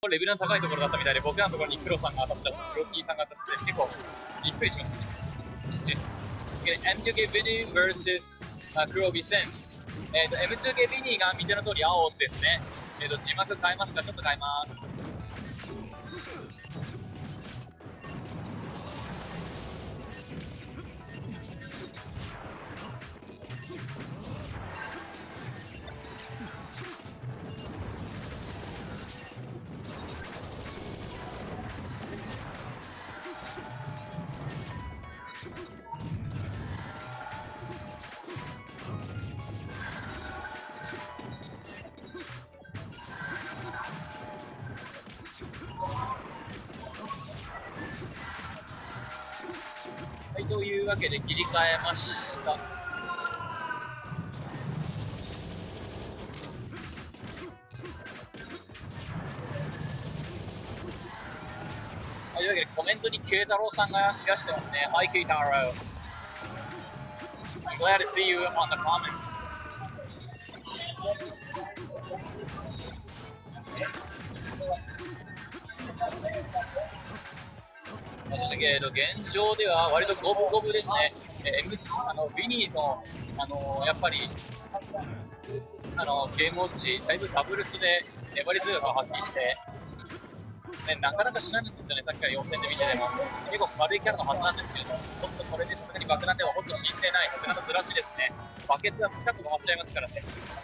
レベルの高いところだったみたいで、僕らのところに黒さんが当たった、黒キーさんが当たって、結構びっくりしましたね。M2K ビニー vs 黒ビセン。M2K ビニーが見ての通り青ですね。字幕変えますか？ちょっと変えます。はい、というわけで切り替えました。というわけでコメントに慶太郎さんがいらしてますね。Hi, 慶太郎。I'm glad to see you on the comments. 現状では割と五分五分ですね。ビニーの、やっぱり、ゲームウォッチ、だいぶダブルスで粘り強さを発揮して、ね、なかなかしないんですよね、さっきから予選で見てても。結構軽いキャラのはずなんですけれども、ちょっとそれでさすがに爆弾ではほんと死んでない、爆弾のずらしですね。バケツが深く止まっちゃいますからね。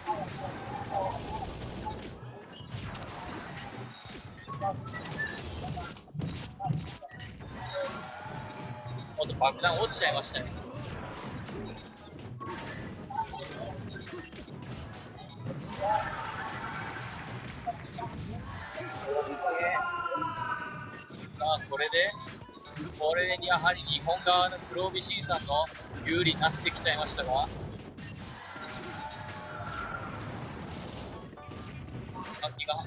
ほんと爆弾落ちちゃいましたね。さあ、これにやはり日本側の黒帯審査の有利になってきちゃいましたが、巻が、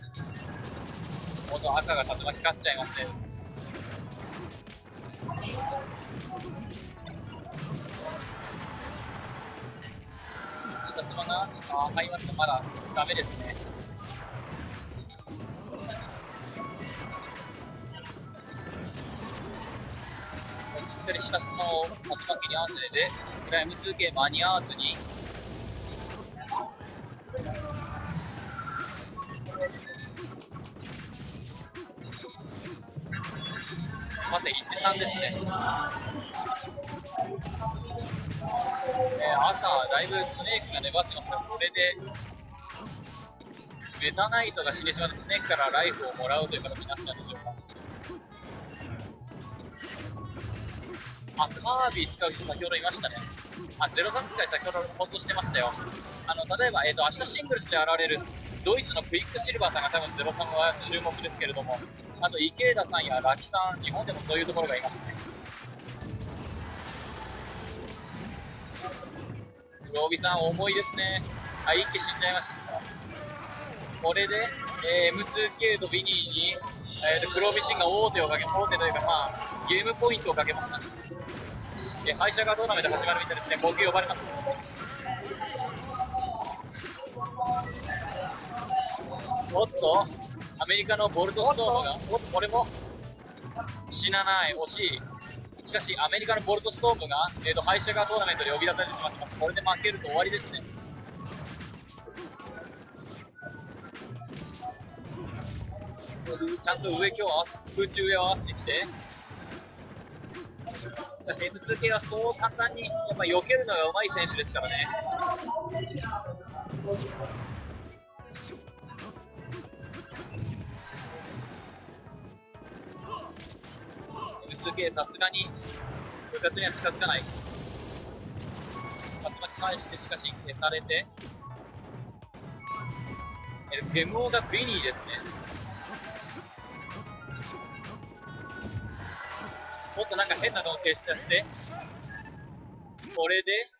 ほんと赤が竜巻勝っちゃいますね。下妻が、入りますとまだダメですね。しっかり下妻を竜巻に合わせて、これは M2K 間に合わずに、まず1-3ですね。朝、だいぶスネークが粘ってますが、これで、メタナイトが死んでしまって、スネークからライフをもらうという形になったんでしょうか。カービィ使う人先ほどいましたね。03使い先ほど放送してましたよ。例えば、明日シングルスで現れるドイツのクイックシルバーさんが多分03は注目ですけれども、あと池田さんやラキさん、日本でもそういうところがいますね。黒帯さん、重いですね。一気死んじゃいました。これで、M2K とビニーに、黒帯新が王手というか、ゲームポイントをかけました。敗者がトーナメント始まるみたいですね。僕呼ばれます。おっと、アメリカのボルトストームが、これも死なない、惜しい。しかし、アメリカのボルトストームが、敗者がトーナメントで呼び出されてしまってます。これで負けると終わりですね。ちゃんと上、空中上を合わせてきて、M2K はそう簡単にやっぱ避けるのが上手い選手ですからね。M2K さすがに部活には近づかない。竜巻返してしかし消されて、ゲムオがビニーですね。もっとなんか変なのを消し出して、これで